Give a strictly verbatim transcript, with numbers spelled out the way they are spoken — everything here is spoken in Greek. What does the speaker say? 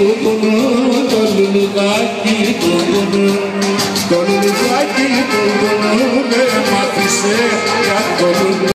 πουνού, το λουλουδάκι του πουνού, το λουλουδάκι του πουνού, δεν μ' άφησε για το λουλουδάκι.